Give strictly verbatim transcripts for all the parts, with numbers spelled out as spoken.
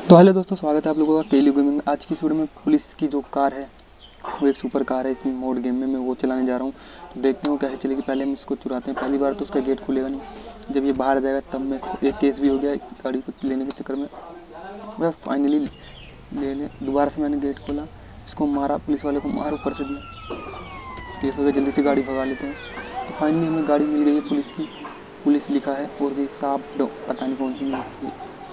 तो हेलो दोस्तों, स्वागत है आप लोगों का केली गेमिंग। आज की वीडियो में पुलिस की जो कार है वो एक सुपर कार है। इसमें मोड गेम में मैं वो चलाने जा रहा हूँ, तो देखते हैं वो कैसे चलेगी। पहले हम इसको चुराते हैं। पहली बार तो उसका गेट खुलेगा नहीं, जब ये बाहर आ जाएगा तब मैं इसको, एक केस भी हो गया इस गाड़ी को लेने के चक्कर में, वह फाइनली ले ले। दोबारा से मैंने गेट खोला, इसको मारा, पुलिस वाले को मार ऊपर से दिया, केस हो गया। जल्दी से गाड़ी भगा लेते हैं। तो फाइनली हमें गाड़ी मिल गई है पुलिस की, पुलिस लिखा है और ये साफ पता नहीं कौन सी मिली।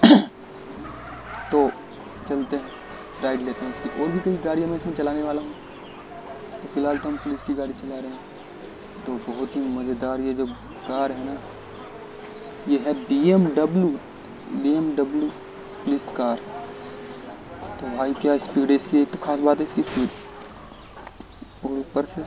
तो चलते हैं, राइड लेते हैं इसकी। और भी कई गाड़ियाँ मैं इसमें चलाने वाला हूँ, तो फिलहाल तो हम पुलिस की गाड़ी चला रहे हैं। तो बहुत ही मज़ेदार ये जो कार है ना, ये है B M W B M W police car. तो भाई क्या स्पीड है इसकी, एक तो खास बात है इसकी स्पीड, और ऊपर से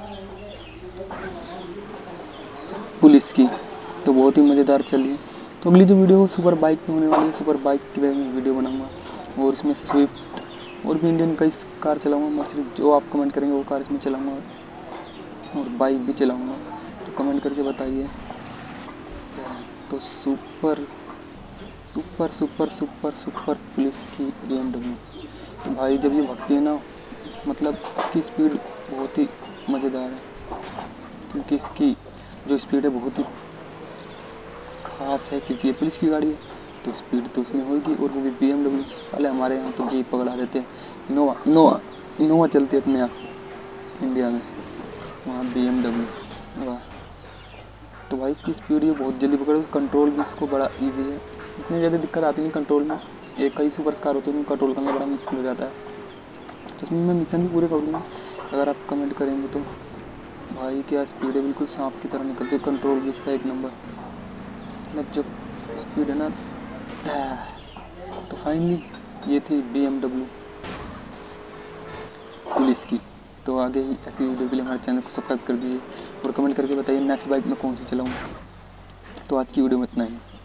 पुलिस की, तो बहुत ही मज़ेदार चली। तो अगली जो वीडियो सुपर बाइक पे होने वाली है, सुपर बाइक की मैं वीडियो बनाऊंगा, और इसमें स्विफ्ट और भी इंडियन कई कार चलाऊंगा। मैं सिर्फ जो आप कमेंट करेंगे वो कार इसमें चलाऊंगा, और बाइक भी चलाऊंगा, तो कमेंट करके बताइए। तो super super super super super police की बी एम डब्ल्यू। तो भाई जब ये भगती है ना, मतलब इसकी स्पीड बहुत ही मज़ेदार है, क्योंकि इसकी जो स्पीड है बहुत ही खास है, क्योंकि ये पुलिस की गाड़ी है तो स्पीड तो उसमें होगी। और वो भी बी एम डब्ल्यू वाले, हमारे यहाँ तो जीप पकड़ा देते हैं, इनोवा इनोवा इनोवा चलती है अपने यहाँ इंडिया में, वहाँ बी एम डब्ल्यू। वाह, तो भाई इसकी स्पीड ये बहुत जल्दी पकड़ो। कंट्रोल भी इसको बड़ा इजी है, इतनी ज़्यादा दिक्कत आती नहीं कंट्रोल में। एक कई सुपर कार होती है उनको कंट्रोल करना बड़ा मुश्किल हो जाता है, तो इसमें मैं मिशन भी पूरे करूँगा अगर आप कमेंट करेंगे तो। भाई क्या स्पीड है, बिल्कुल सांप की तरह निकलती है। कंट्रोल भी इसका एक नंबर, मतलब जो स्पीड है ना। तो फाइनली ये थी बी एम डब्ल्यू पुलिस की। तो आगे ही ऐसी वीडियो के लिए हमारे चैनल को सब्सक्राइब कर दीजिए, और कमेंट करके बताइए नेक्स्ट बाइक में कौन सी चलाऊँ। तो आज की वीडियो में इतना ही।